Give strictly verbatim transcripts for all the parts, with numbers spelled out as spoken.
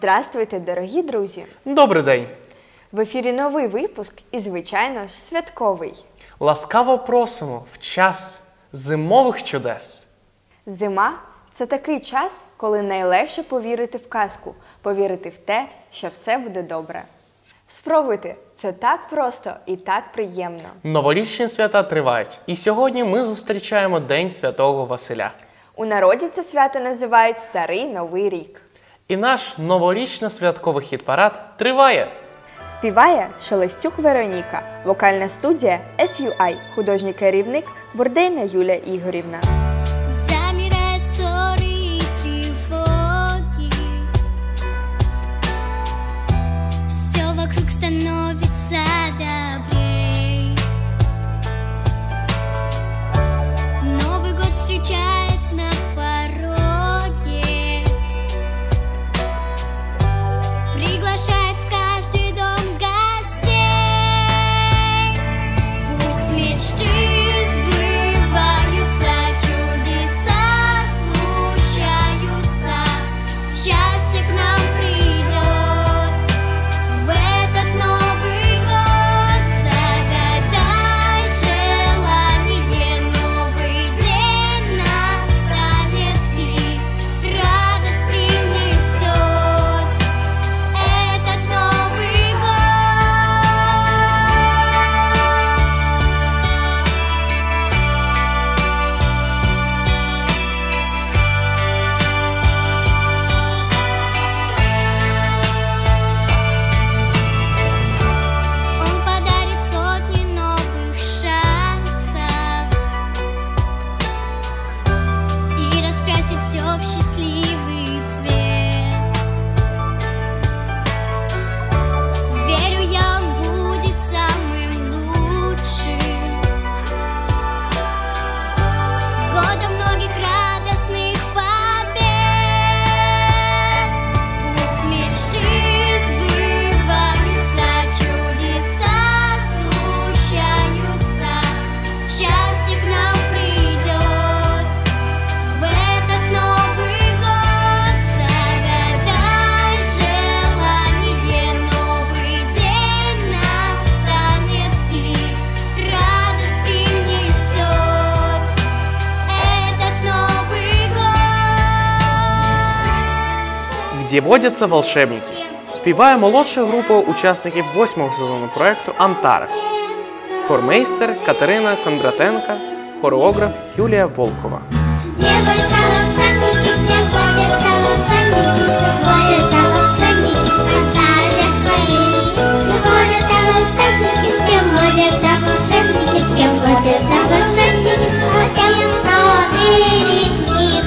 Здравствуйте, дорогі друзі! Добрий день! В ефірі новий випуск і, звичайно ж, святковий. Ласкаво просимо в час зимових чудес. Зима – це такий час, коли найлегше повірити в казку, повірити в те, що все буде добре. Спробуйте, це так просто і так приємно. Новорічні свята тривають, і сьогодні ми зустрічаємо День Святого Василя. У народі це свято називають Старий Новий рік. І наш новорічно-святковий хіт-парад триває. Співає Шелестюк Вероніка, вокальна студія ес ю ай, художній керівник Бурдейна Юлія Ігорівна. Замирают ссоры и тревоги, все вокруг становится добрей. Новый год встречает на пороге, приглашает в каждый дом гостей. Пусть мечты сбываются, чудеса случаются, счастье к нам придет в этот Новый год. Загадай желание, новый день настанет и радость принесет этот Новый год. Он подарит сотни новых шансов и раскрасит все в счастливый цвет. Верю я, он будет самым лучшим, годом многих радостных побед. Пусть мечты сбываются, чудеса случаются, счастье к нам придет в этот Новый год. Загадай желание, новый день настанет и радость принесет этот Новый год. Где водятся волшебники. Співає молодша група учасників восьмого сезону проєкту «Антарес». Хормейстер Катерина Кондратенка, хореограф Юлія Волкова. Где водятся волшебники, где водятся волшебники, водятся волшебники в фантазиях твоих. Где водятся волшебники, с кем водятся волшебники, с кем водятся волшебники, гостям Новый рік.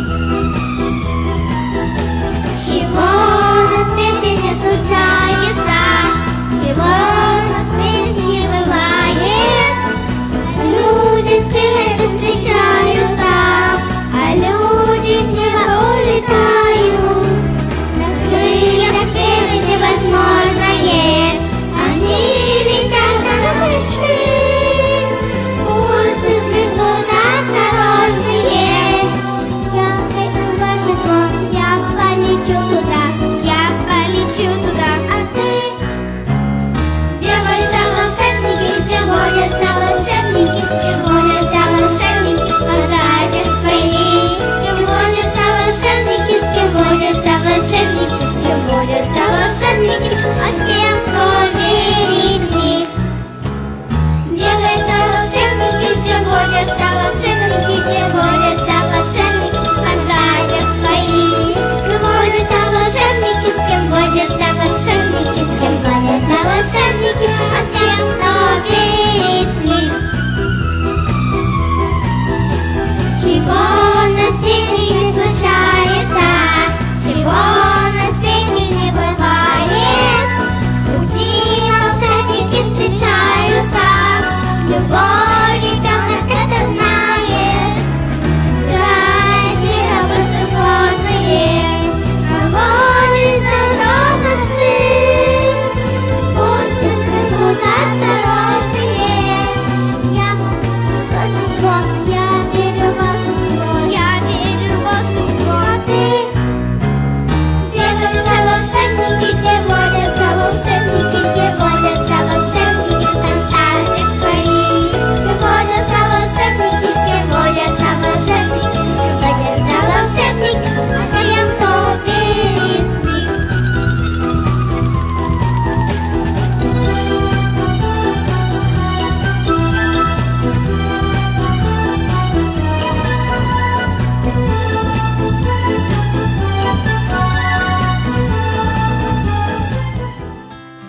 Чего на свете не случается, чего на свете не бывает. Люди с крыльями встречаются,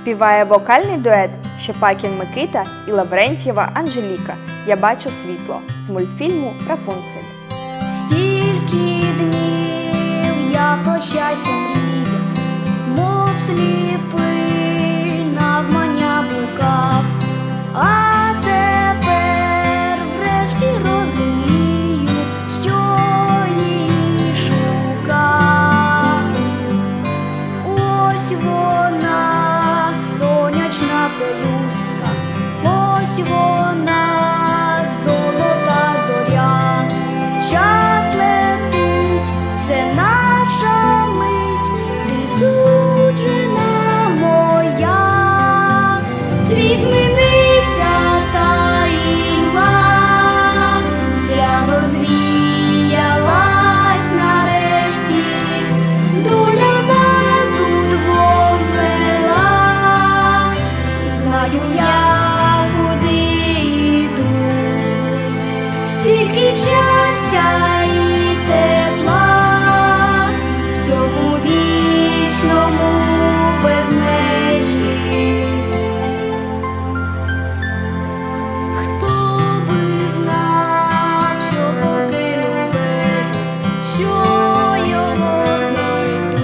Співає вокальний дует Щепакін Микита і Лаврентьєва Анжеліка «Я бачу світло» з мультфільму «Рапунцель». Стільки днів я про щастя мріяв, мов сліпий навмання блукав, а тепер врешті розумію, що її шукав. Ось вона, сонячна пелюстка, ось вона, золота зоря. Час летить, це наша мить, ти суджена моя. Світ змінився, таїла, вся розвіялась нарешті, доля нас удвох звела. Знаю я, куди йду, стільки щастя і тепла в цьому вічному безмежі. Хто би знав, що покинув вежу, що його знайду.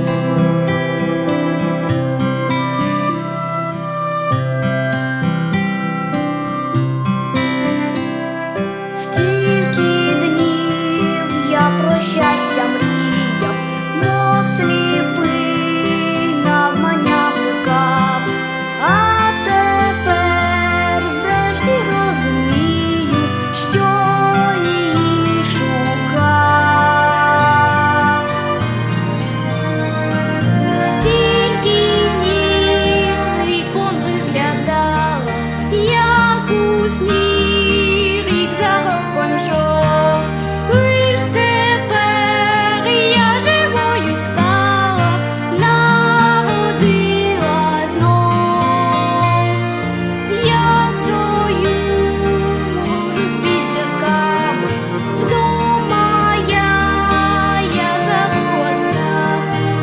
Стільки днів я про щастя мріяв, мов сліпий навмання блукав, а тепер врешті розумію, що її шукав. Стільки днів з вікон виглядала, як у сні рік за роком йшов. Лиш тепер я живою стала, народила знов. Я стою, можу з-під зірками, вдома я, я забула страх.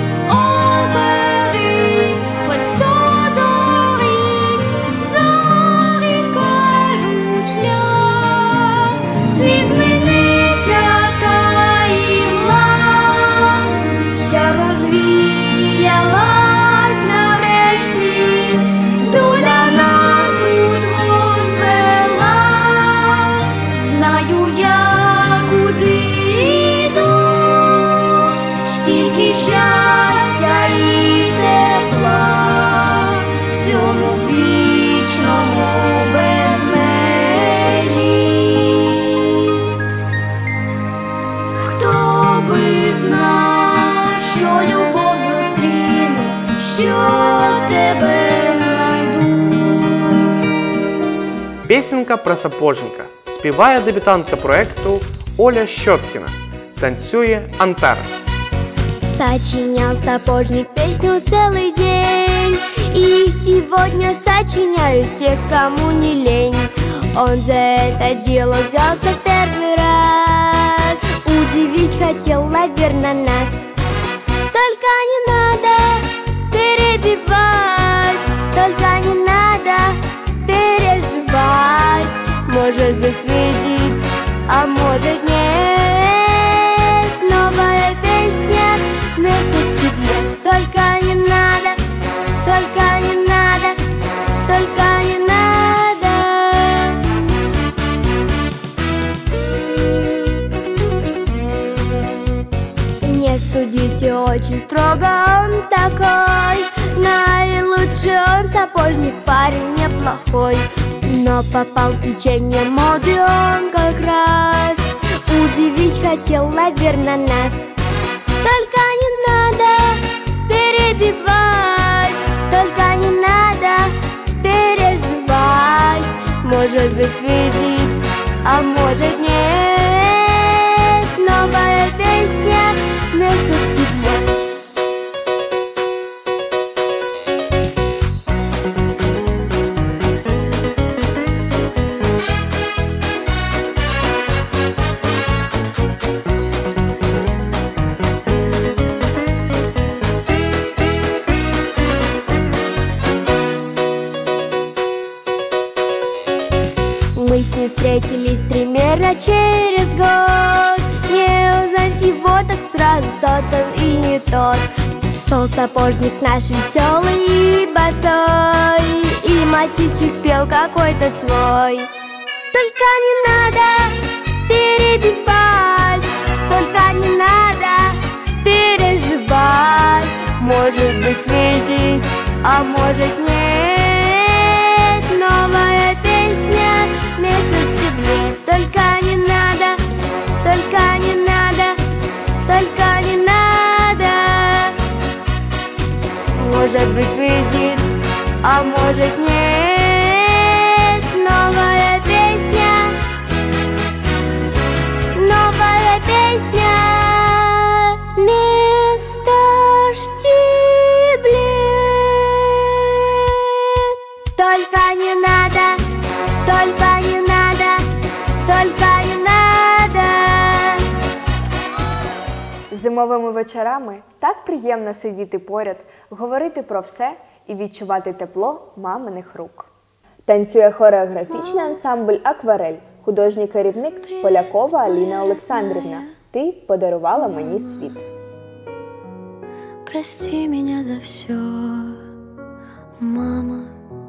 Обери, хоч сто доріг, зорі вкажуть шлях. Світ змінився, таїла, вся розвіялась нарешті, доля нас удвох звела. Знаю я, куди йду, стільки щастя і тепла в цьому вічному безмежі. Хто би знав, що любов зустріне, що тебе знайду. Пісенька про сапожника. Співає дебютантка проекту Оля Щоткіна. Танцює Антарес. Сочинял сапожник песню целый день, и сегодня сочиняют те, кому не лень. Он за это дело взялся в первый раз, удивить хотел, наверное, нас. Только не надо перебивать, только не надо переживать. Может быть, выйдет, а может нет. Новая песня вместо тебе. Только не надо, только не надо, только не надо. Не судите очень строго, он такой. Наилучший он сапожник, парень неплохой. Но попал в течение моды он как раз, удивить хотел, наверное, нас. Только не надо перебивать, только не надо переживать. Может быть, выйдет, а может нет. Новая песня вместо тебе. мы встретились примерно через год. Не узнать его так сразу, тот он и не тот. Шел сапожник наш веселый и босой, и мотивчик пел какой-то свой. Только не надо перебивать, только не надо переживать. Может быть видит, а может нет. Новая песня вместо штиблет. Только не надо, только не надо, только не надо. Может быть выйдет, а может нет. Новая песня, новая песня вместо штиблет. Только не надо, только не надо, только не надо. Зимовими вечорами так приємно сидіти поряд, говорити про все і відчувати тепло маминих рук. Танцює хореографічний ансамбль «Акварель», художній керівник Полякова Аліна Олександрівна. Ти подарувала мені світ. Прости меня за все, мама.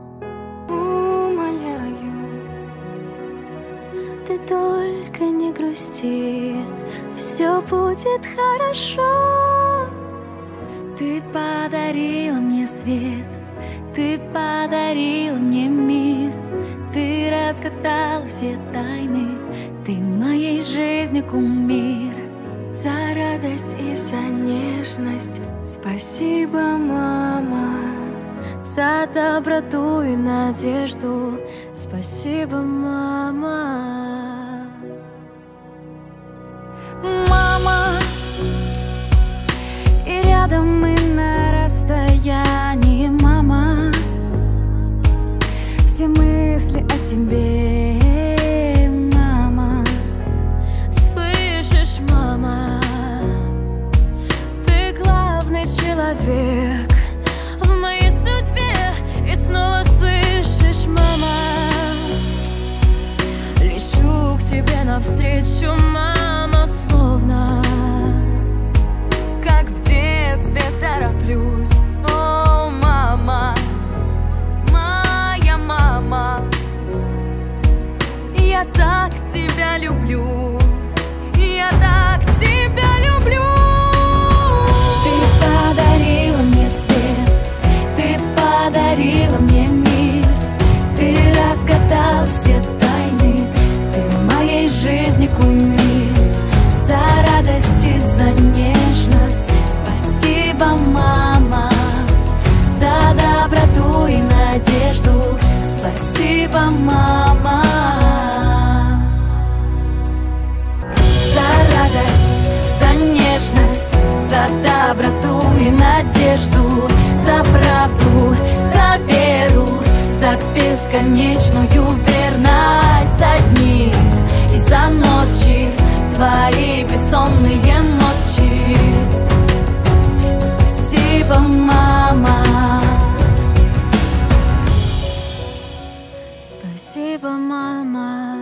Умоляю, ты только не грусти, все будет хорошо. Ты подарила мне свет, ты подарила мне мир, ты разгадала все тайны, ты моей жизни кумир. За радость и за нежность спасибо, мама. За доброту и надежду спасибо, мама. Мама, и рядом мы на расстоянии, мама. Все мысли о тебе, мама. Слышишь, мама, ты главный человек в моей судьбе. И снова слышишь, мама, лечу к тебе навстречу, мама, словно как в детстве тороплюсь. О, мама, моя мама, я так тебя люблю, я так тебя люблю. Ты подарила мне свет, ты подарила мне мир, ты разгадала все тайны, ты моей жизни кумир. За радость и за нежность спасибо, мама. За доброту и надежду спасибо, мама. За радость, за нежность, за доброту и надежду, за правду, за веру, за бесконечную верность, за дни и за ночи, твои бессонные ночи. Спасибо, мама. Спасибо, мама.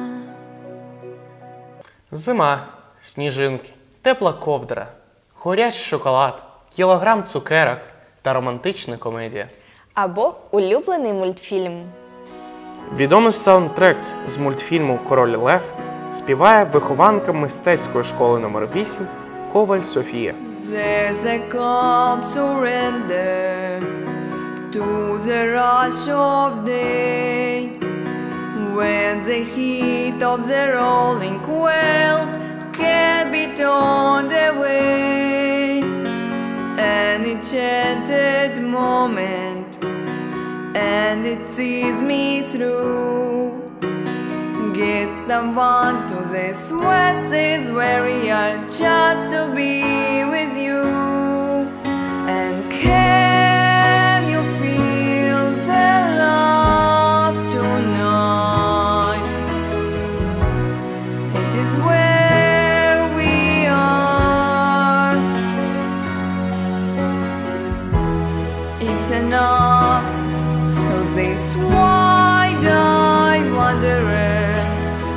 Зима, сніжинки, тепла ковдра, горячий шоколад, кілограм цукерок та романтична комедія. Або улюблений мультфільм. Відомий саундтрек з мультфільму «Король Лев» співає вихованка мистецької школи номер вісім Коваль Софія. There's a calm surrender to the rush of day, when the heat of the rolling world can't be turned away. An enchanted moment, and it sees me through. Get someone to this west is very hard just to be with you. And can you feel the love tonight? It is where we are. It's enough to this wide-eyed wanderer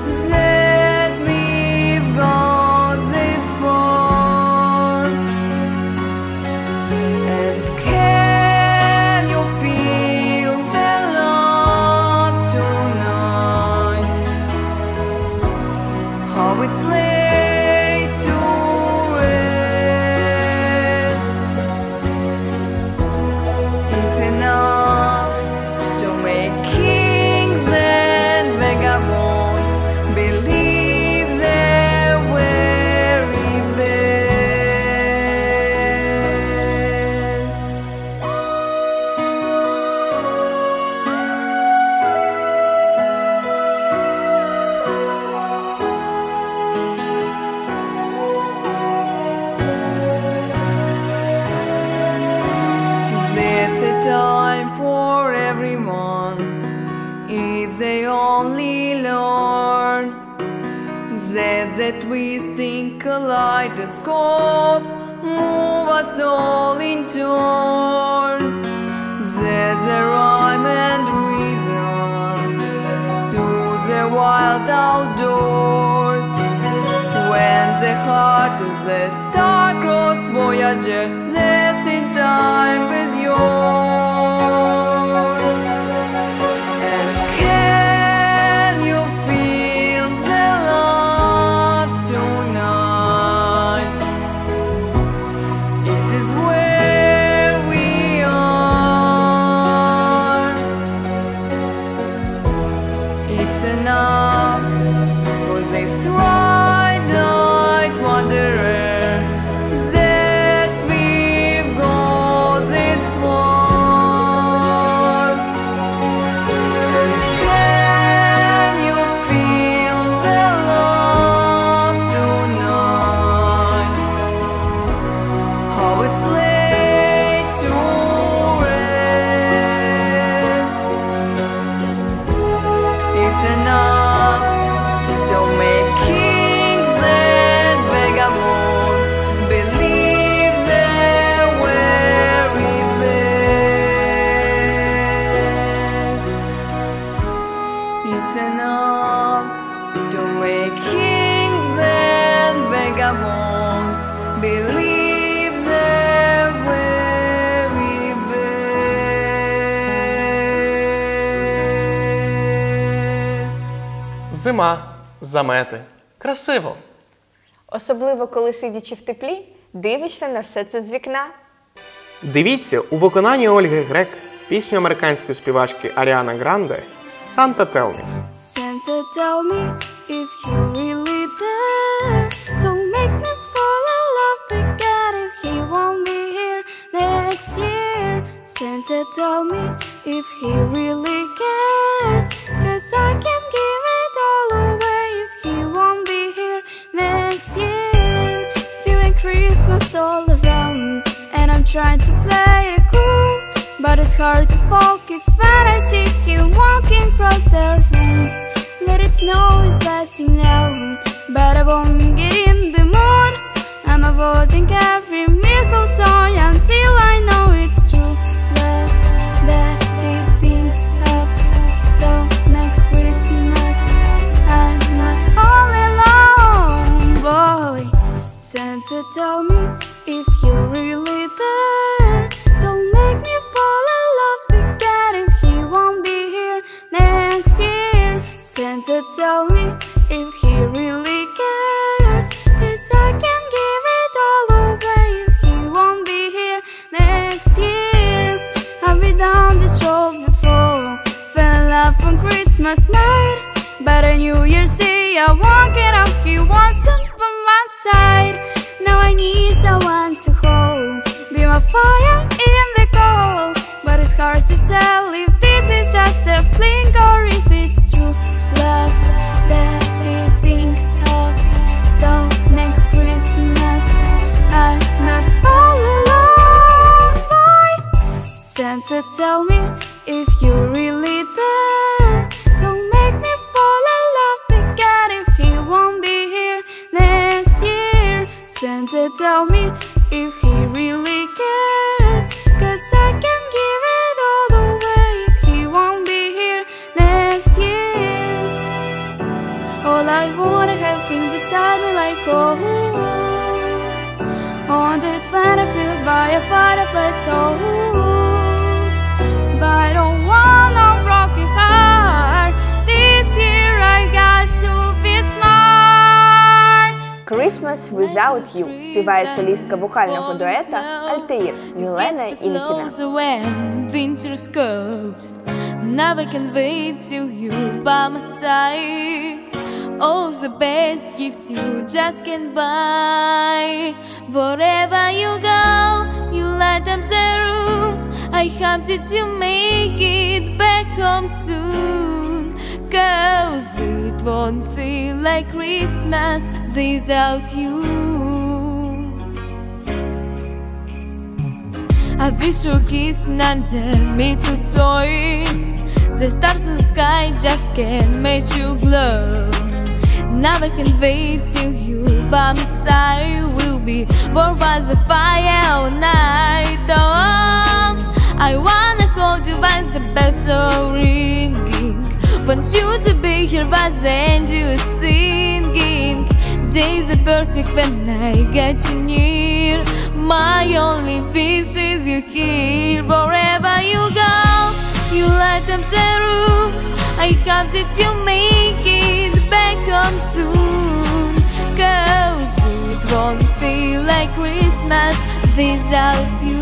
twisting kaleidoscope move us all in turn. There's a rhyme and reason to the wild outdoors. When the heart of the star-crossed voyager that's in time with yours. And can you feel the love tonight? It is where we are. It's enough for this wide-eyed wanderer that we've got this far. And can you feel the love tonight? How it's laid to rest. It's enough to make kings and vagabonds believe they're very blessed. It's enough to make kings and vagabonds believe they're very best. Зима, замети. Красиво. Особливо, коли сидячи в теплі, дивишся на все це з вікна. Дивіться у виконанні Ольги Грек пісню американської співачки Аріана Гранде «Santa Tell Me». Santa, tell me if you're really there. Don't make me fall in love again if he won't be here next year. Santa, tell me if he really cares. Cause I can give it all away if he won't be here next year. Feeling Christmas all around, and I'm trying to play it cool. But it's hard to focus when I see him walking from the room. Let it snow is blasting now, but I won't get in the mood. I'm avoiding every mistletoe until I know it's true. But that he thinks of, so next Christmas I'm not all alone, boy. Santa, tell me if you're really there. Don't make me fall in love again if he won't be here next year. Santa, tell me if he really cares. Cause I can give it all away if he won't be here next year. I've been down this road before, fell in love on Christmas night. But on New Year's Day I won't get up, he wasn't by my side. Now I need someone to hold, be my fire in the cold. But it's hard to tell if this is just a fling or if it's true love that he thinks of. So next Christmas I'm not all alone, boy. Santa, tell me if you're really there. Don't make me fall in love again if he won't be here next year. Santa, tell me if he really cares. Cause I can give it all away if he won't be here next year. All I wanna have him beside me like oh, on that battlefield by a fireplace, oh. But I don't want no broken heart. This year I got to be smart. Christmas Without You співає солістка вокального дуета Альтаїр Мілена Ількіна. When winter's cold, never can wait till you're by my side. All the best gifts you just can't buy. Wherever you go, you light up the room. I hope that you make it back home soon. Cause it won't feel like Christmas without you. I wish you kissing under mistletoe. The stars in the sky just can't make you glow. Now I can't wait till you by my side. Will be warm as a fire all night. Oh, I wanna hold you by the bell so ringing. Want you to be here by the end you are singing. Days are perfect when I get you near. My only wish is you here. Wherever you go, you light up the room. I hope that you make it back home soon. Cause it won't feel like Christmas without you.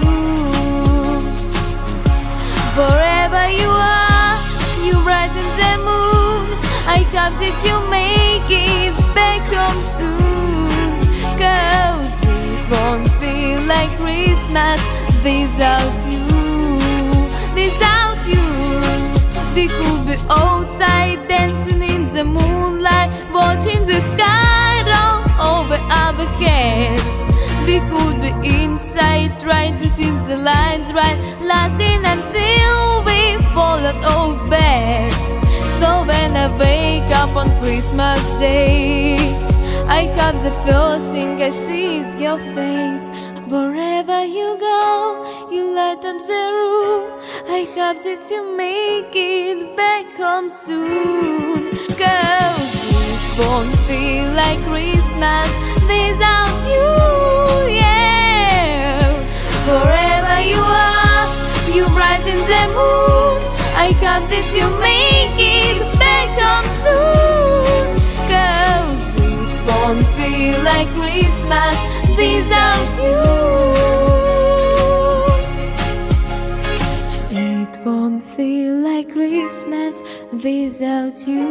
Wherever you are, you brighten the moon. I hope that you make it back home soon. Cause it won't feel like Christmas without you. Without you. We could be outside dancing in the moonlight, watching the sky roll over our heads. We could be inside trying to see the lines right, lasting until we fall out of bed. So when I wake up on Christmas Day, I hope the first thing I see is your face. Wherever you go, you light up the room. I hope that you make it back home soon. Cause it won't feel like Christmas without you, yeah. Wherever you are, you brighten the moon. I hope that you make it back home soon. Cause it won't feel like Christmas without you. It won't feel like Christmas without you.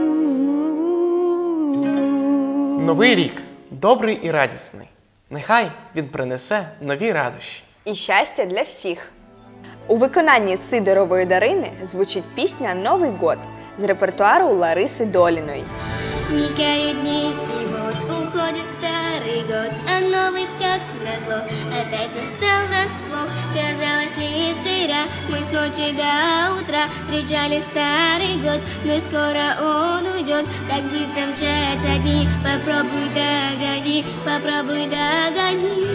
Новий рік добрий і радісний. Нехай він принесе нові радощі. І щастя для всіх. У виконанні Сидорової Дарини звучить пісня «Новий год» з репертуару Лариси Доліної. Мелькают дни, и вот уходит старый год, а новый, как назло, опять настал врасплох. Казалось, лишь вчера мы с ночи до утра встречали старый год, но скоро он уйдет, как быстро мчатся дни. Попробуй догони, попробуй догони.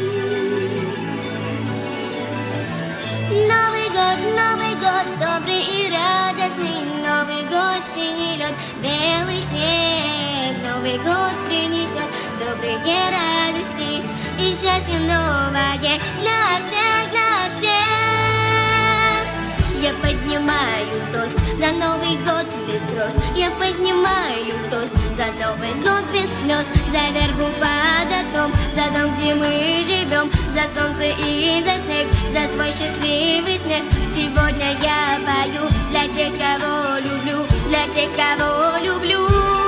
Новый год, Новый год, добрый и радостный, Новый год, синий лед, белый снег. Новый год принесет добрые радости и счастье новое для всех, для всех. Я поднимаю тост за Новый год без гроз. Я поднимаю тост за Новый год без слез. За вербу под окном, за дом, где мы живем, за солнце и за снег, за твой счастливый смех. Сегодня я пою для тех, кого люблю, для тех, кого люблю.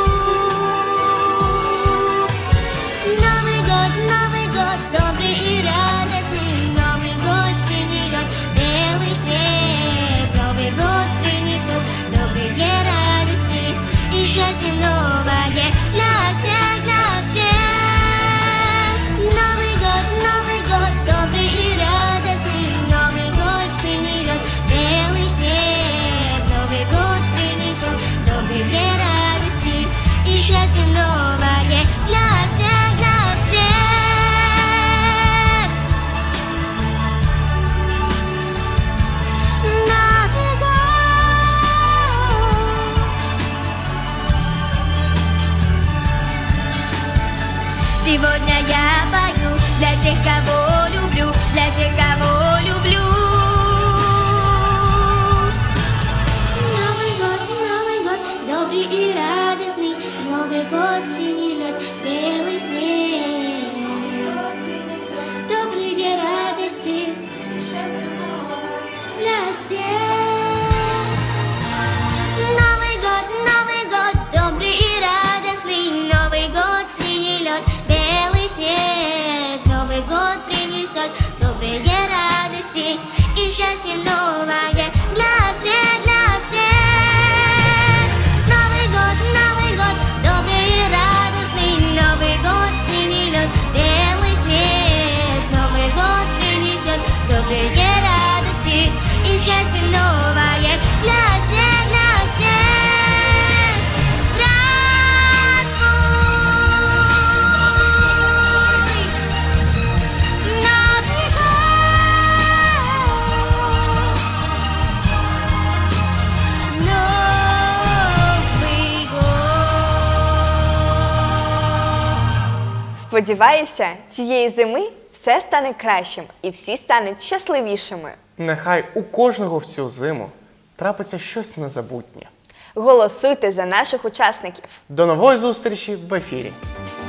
Новый год, Новый год, добрый и радостный, Новый год, синий лед, белый снег. Новый год принесет добрые радости и счастье новое для всех, для всех. Новый год, Новый год, добрый и радостный, Новый год, синий лед, белый снег. Новый год принесет добрые радости и счастье новое для всех, для всех. Новый год. Сегодня я пою для тех, кого люблю, для тех, кого люблю. Новый год, Новый год, добрый и радостный, Новый год, синий лед, белый снег. Добрые радости для всех. Новый год, Новый год, добрый и радостный, Новый год, синий лед, белый снег. Новый год принесет добрые радости и счастье новое для всех, для всех. Новый год, Новый год, добрый и радостный, Новый год, синий лед, белый снег. Новый год принесет добрые радости и счастье новое для всех, для всех. Здравствуй! Сподіваюся, цієї зими все стане кращим і всі стануть щасливішими. Нехай у кожного в цю зиму трапиться щось незабутнє. Голосуйте за наших учасників. До нової зустрічі в ефірі!